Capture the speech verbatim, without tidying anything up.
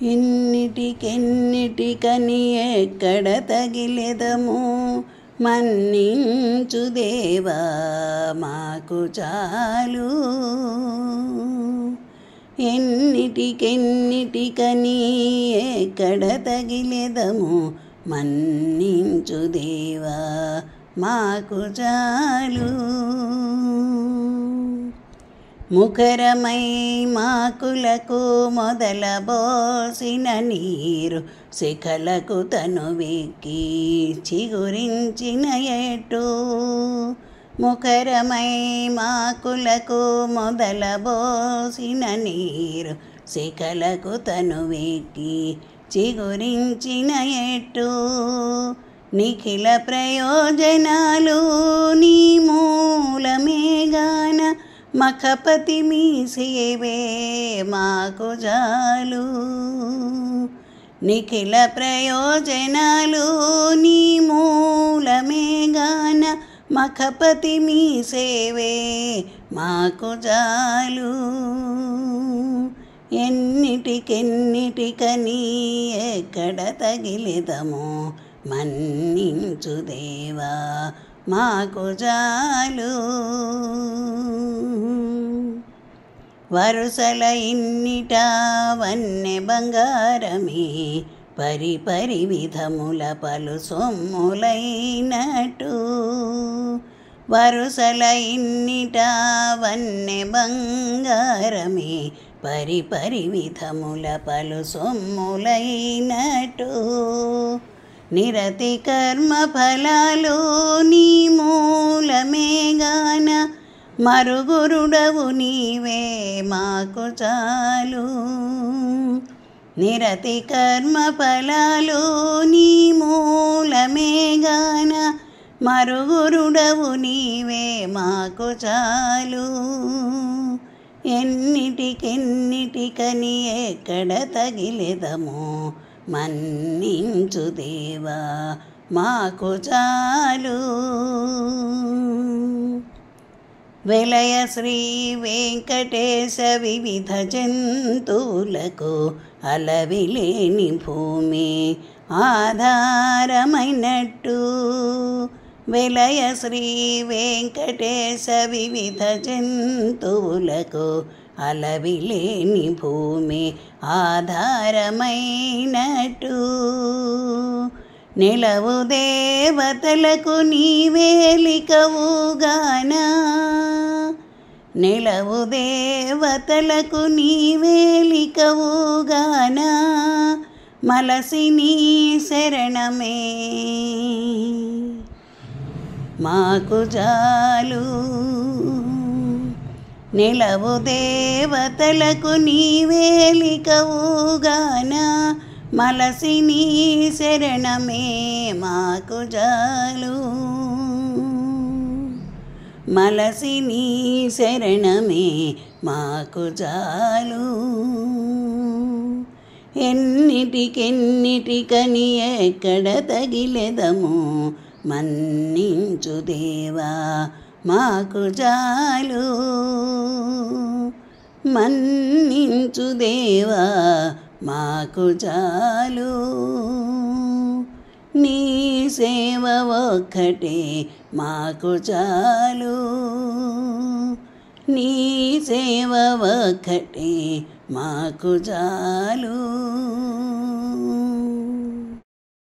ఎన్నిటికెన్నిటికని ఎక్కడ తగిలెదము, మన్నించు దేవా మాకు చాలు. ఎన్నిటికెన్నిటికని ఎక్కడ తగిలెదము, మన్నించు దేవా మాకు చాలు. ముఖరమై మాకులకు మొదలబోసిన నీరు, శిఖలకు తనువెక్కి చిగురించిన ఎటు. ముఖరమై మాకులకు మొదలబోసిన నీరు, శిఖలకు తనువెక్కి చిగురించిన ఎటు. నిఖిల ప్రయోజనాలు నీ మూలమేగాన, మఖపతి మీ సేవే మాకు చాలు. నిఖిల ప్రయోజనాలు నీ మూలమేగాన, మఖపతి మీ సేవే మాకు చాలు. ఎన్నిటికెన్నిటికని ఎక్కడ తగిలెదము, మన్నించు దేవా మాకు చాలు. వరుసల ఇన్నిట వన్నె బంగారమే, పరి పరి విధముల పలు సొమ్ములైనట్టు. వరుసల ఇన్నిట వన్నె బంగారమే, పరి పరి విధముల పలు సొమ్ములైనట్టు. నిరతి కర్మ ఫలాలు నీ మూలమేగాన, మరుగురుడవు నీవే మాకు చాలు. నిరతి కర్మ ఫలాలు నీ మూలమేగాన, మరుగురుడవు నీవే మాకు చాలు. ఎన్నిటికెన్నిటికని ఎక్కడ తగిలెదము, మన్నించు దేవా మాకు చాలు. వెలయ శ్రీ వెంకటేశ వివిధ జంతువులకు అలవిలేని భూమి ఆధారమైనట్టు. వెలయ శ్రీ వెంకటేశ వివిధ జంతువులకు అలవిలేని భూమి ఆధారమైనట్టు. నిలవు దేవతలకు నీవేలికవుగాన, నిలవు దేవతలకు నీవేలికవుగాన, మలసి నీ శరణమే మాకు చాలు. నిలవు దేవతలకు నీవేలికవుగాన, మలసి నీ శరణమే మాకు చాలు. మలసి నీ శరణమే మాకు చాలు. ఎన్నిటికెన్నిటికని ఎక్కడ తగిలెదము, మన్నించు దేవా మాకు చాలు. మన్నించు దేవా మాకు చాలు. నీ సేవ ఒక్కటే మాకు చాలు. నీ సేవ ఒక్కటే మాకు చాలు.